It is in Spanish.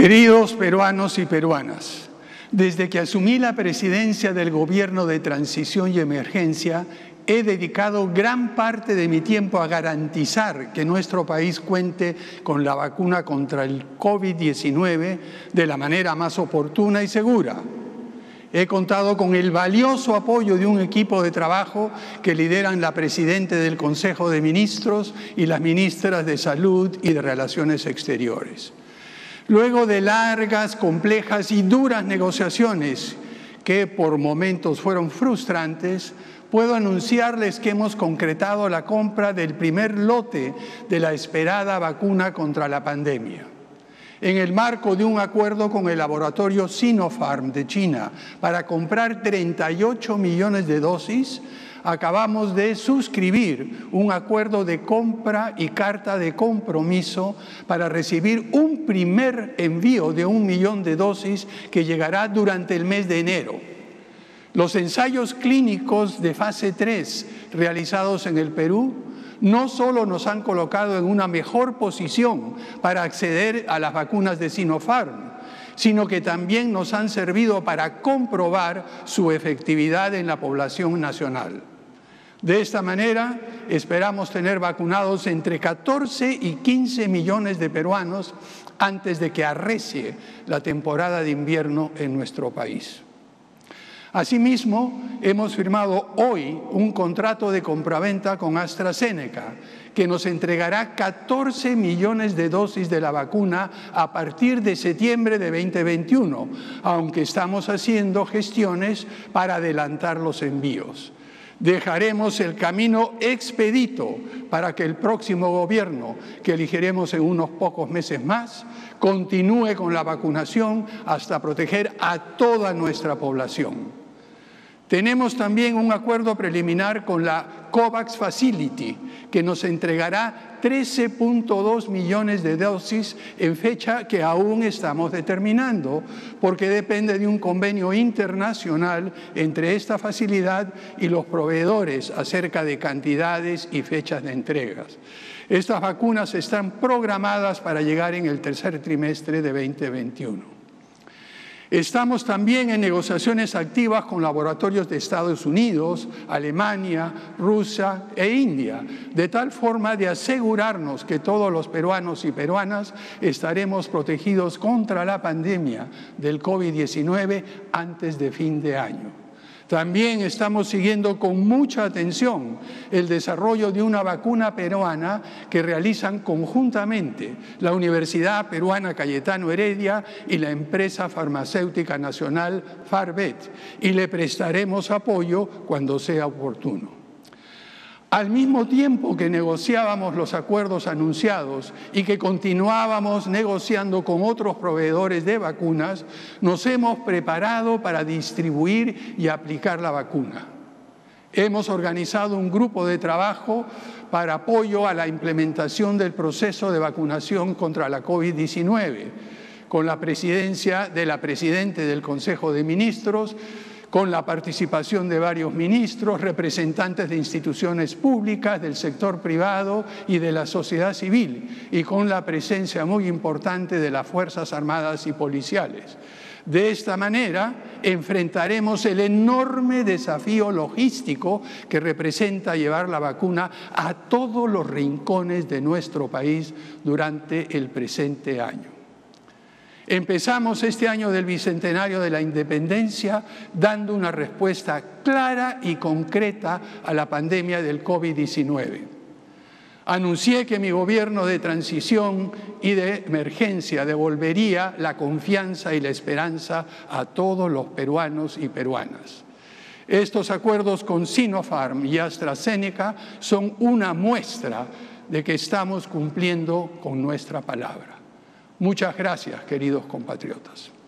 Queridos peruanos y peruanas, desde que asumí la presidencia del Gobierno de Transición y Emergencia, he dedicado gran parte de mi tiempo a garantizar que nuestro país cuente con la vacuna contra el COVID-19 de la manera más oportuna y segura. He contado con el valioso apoyo de un equipo de trabajo que lideran la Presidenta del Consejo de Ministros y las ministras de Salud y de Relaciones Exteriores. Luego de largas, complejas y duras negociaciones que por momentos fueron frustrantes, puedo anunciarles que hemos concretado la compra del primer lote de la esperada vacuna contra la pandemia. En el marco de un acuerdo con el laboratorio Sinopharm de China para comprar 38 millones de dosis, acabamos de suscribir un acuerdo de compra y carta de compromiso para recibir un primer envío de 1 millón de dosis que llegará durante el mes de enero. Los ensayos clínicos de fase 3 realizados en el Perú no solo nos han colocado en una mejor posición para acceder a las vacunas de Sinopharm, sino que también nos han servido para comprobar su efectividad en la población nacional. De esta manera, esperamos tener vacunados entre 14 y 15 millones de peruanos antes de que arrecie la temporada de invierno en nuestro país. Asimismo, hemos firmado hoy un contrato de compraventa con AstraZeneca, que nos entregará 14 millones de dosis de la vacuna a partir de septiembre de 2021, aunque estamos haciendo gestiones para adelantar los envíos. Dejaremos el camino expedito para que el próximo gobierno, que elegiremos en unos pocos meses más, continúe con la vacunación hasta proteger a toda nuestra población. Tenemos también un acuerdo preliminar con la COVAX Facility, que nos entregará 13.2 millones de dosis en fecha que aún estamos determinando, porque depende de un convenio internacional entre esta facilidad y los proveedores acerca de cantidades y fechas de entregas. Estas vacunas están programadas para llegar en el tercer trimestre de 2021. Estamos también en negociaciones activas con laboratorios de Estados Unidos, Alemania, Rusia e India, de tal forma de asegurarnos que todos los peruanos y peruanas estaremos protegidos contra la pandemia del COVID-19 antes de fin de año. También estamos siguiendo con mucha atención el desarrollo de una vacuna peruana que realizan conjuntamente la Universidad Peruana Cayetano Heredia y la empresa farmacéutica nacional Farvet, y le prestaremos apoyo cuando sea oportuno. Al mismo tiempo que negociábamos los acuerdos anunciados y que continuábamos negociando con otros proveedores de vacunas, nos hemos preparado para distribuir y aplicar la vacuna. Hemos organizado un grupo de trabajo para apoyo a la implementación del proceso de vacunación contra la COVID-19, con la presidencia de la Presidenta del Consejo de Ministros, con la participación de varios ministros, representantes de instituciones públicas, del sector privado y de la sociedad civil, y con la presencia muy importante de las Fuerzas Armadas y policiales. De esta manera, enfrentaremos el enorme desafío logístico que representa llevar la vacuna a todos los rincones de nuestro país durante el presente año. Empezamos este año del Bicentenario de la Independencia dando una respuesta clara y concreta a la pandemia del COVID-19. Anuncié que mi gobierno de transición y de emergencia devolvería la confianza y la esperanza a todos los peruanos y peruanas. Estos acuerdos con Sinopharm y AstraZeneca son una muestra de que estamos cumpliendo con nuestra palabra. Muchas gracias, queridos compatriotas.